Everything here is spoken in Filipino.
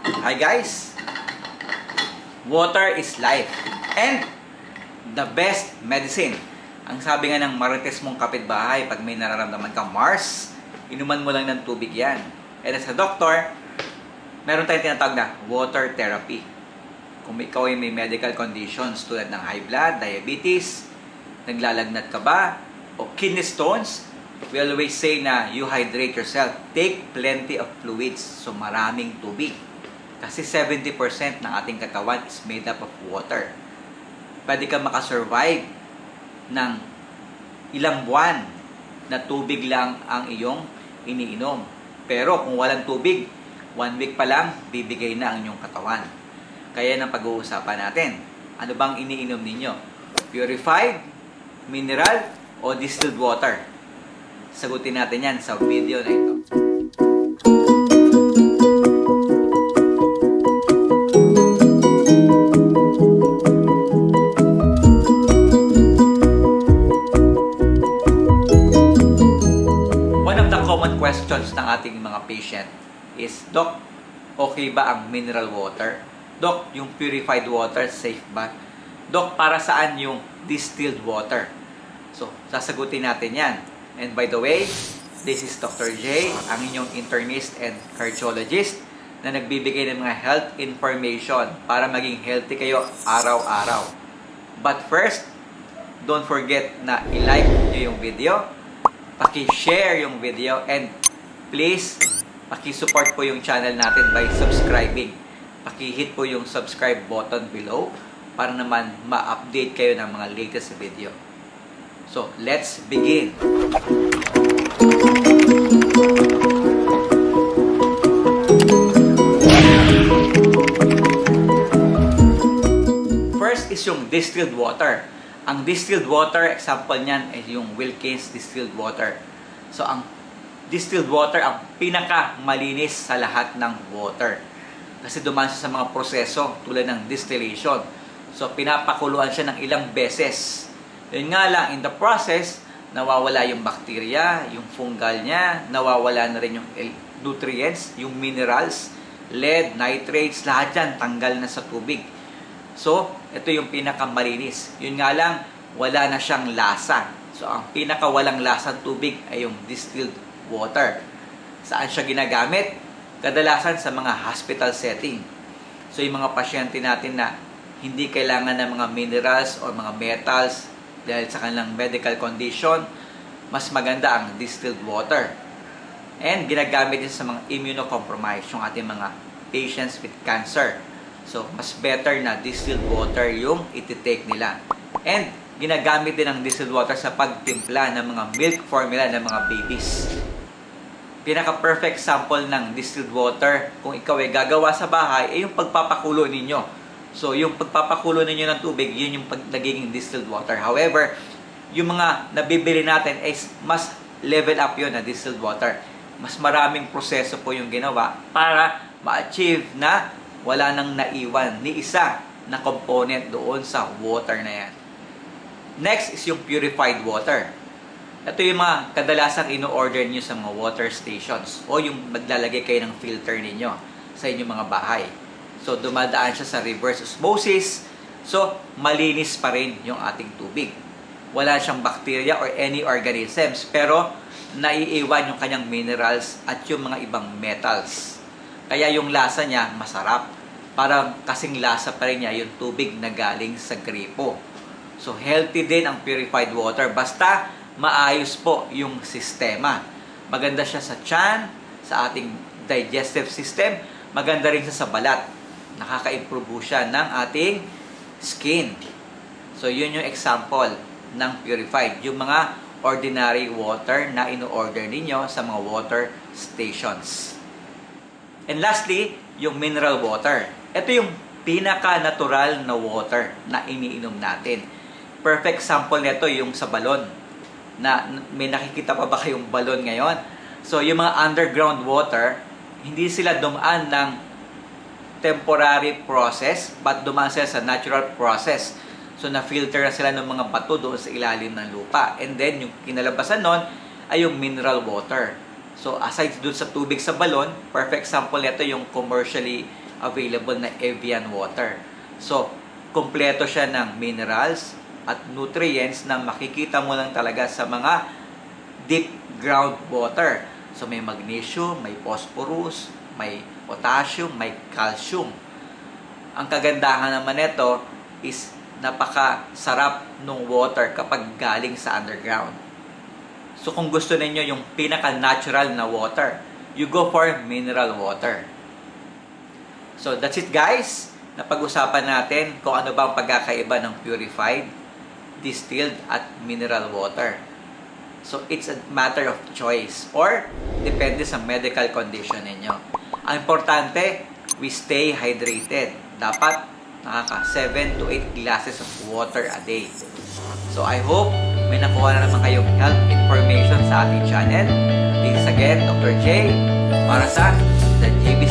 Hi guys! Water is life and the best medicine. Ang sabi nga ng marites mong kapitbahay, pag may nararamdaman kang Mars, inuman mo lang ng tubig yan. And as a doctor, meron tayong tinatawag na water therapy. Kung ikaw ay may medical conditions tulad ng high blood, diabetes, naglalagnat ka ba, o kidney stones, we always say na you hydrate yourself. Take plenty of fluids. So maraming tubig. Kasi 70% ng ating katawan is made up of water. Pwede ka makasurvive ng ilang buwan na tubig lang ang iyong iniinom. Pero kung walang tubig, 1 week pa lang, bibigay na ang inyong katawan. Kaya ng pag-uusapan natin, ano bang iniinom ninyo? Purified, mineral, o distilled water? Sagutin natin yan sa video na ito. One of the common questions ng ating mga patient is, Doc, okay ba ang mineral water? Doc, yung purified water, safe ba? Doc, para saan yung distilled water? So, sasagutin natin yan. And by the way, this is Dr. J, ang inyong internist and cardiologist na nagbibigay ng mga health information para maging healthy kayo araw-araw. But first, don't forget na i-like nyo yung video, paki-share yung video, and please, paki-support po yung channel natin by subscribing. Paki-hit po yung subscribe button below para naman ma-update kayo ng mga latest video. So, let's begin. First is yung distilled water. Ang distilled water, example niyan ay yung Wilkins distilled water. So, ang distilled water ang pinaka-malinis sa lahat ng water. Kasi dumaan siya sa mga proseso tulad ng distillation. So, pinapakuluan siya ng ilang beses. Yun nga lang, in the process, nawawala yung bacteria, yung fungal niya, nawawala na rin yung nutrients, yung minerals, lead, nitrates, lahat yan, tanggal na sa tubig. So, ito yung pinakamalinis. Yun nga lang, wala na siyang lasa. So, ang pinakawalang lasang tubig ay yung distilled water. Saan siya ginagamit? Kadalasan sa mga hospital setting. So, yung mga pasyente natin na hindi kailangan ng mga minerals o mga metals, dahil sa kanilang medical condition, mas maganda ang distilled water. And ginagamit din sa mga immunocompromised, yung ating mga patients with cancer. So, mas better na distilled water yung iti-take nila. And ginagamit din ang distilled water sa pagtimpla ng mga milk formula ng mga babies. Pinaka-perfect sample ng distilled water, kung ikaw ay gagawa sa bahay, ay yung pagpapakulo ninyo. So, yung pagpapakulo ninyo ng tubig, yun yung nagiging distilled water. However, yung mga nabibili natin ay mas level up yun na distilled water. Mas maraming proseso po yung ginawa para ma-achieve na wala nang naiwan ni isa na component doon sa water na yan. Next is yung purified water. Ito yung mga kadalasang ino-order nyo sa mga water stations o yung maglalagay kayo ng filter ninyo sa inyong mga bahay. So, dumadaan siya sa reverse osmosis. So, malinis pa rin yung ating tubig. Wala siyang bacteria or any organisms. Pero, naiiwan yung kanyang minerals at yung mga ibang metals. Kaya yung lasa niya masarap. Parang kasing lasa pa rin niya yung tubig na galing sa gripo. So, healthy din ang purified water. Basta, maayos po yung sistema. Maganda siya sa tiyan, sa ating digestive system. Maganda rin siya sa balat. Nakaka-improve siya ng ating skin. So, yun yung example ng purified. Yung mga ordinary water na ino-order ninyo sa mga water stations. And lastly, yung mineral water. Ito yung pinaka-natural na water na iniinom natin. Perfect sample nito yung sa balon. May nakikita pa ba kayong balon ngayon? So, yung mga underground water, hindi sila dumaan ng temporary process, but dumaan sila sa natural process. So, na-filter na sila ng mga bato doon sa ilalim ng lupa. And then, yung kinalabasan nun ay yung mineral water. So, aside doon sa tubig sa balon, perfect sample nito yung commercially available na Evian water. So, kumpleto siya ng minerals at nutrients na makikita mo lang talaga sa mga deep groundwater. So, may magnesium, may phosphorus, may potassium, may calcium. Ang kagandahan naman nito is napakasarap ng water kapag galing sa underground. So, kung gusto ninyo yung pinaka-natural na water, you go for mineral water. So, that's it guys. Napag-usapan natin kung ano ba ang pagkakaiba ng purified, distilled, at mineral water. So, it's a matter of choice or depende sa medical condition ninyo. Ang importante, we stay hydrated. Dapat nakaka 7 to 8 glasses of water a day. So, I hope may nakuha na naman kayong health information sa ating channel. This is again, Dr. J para sa The J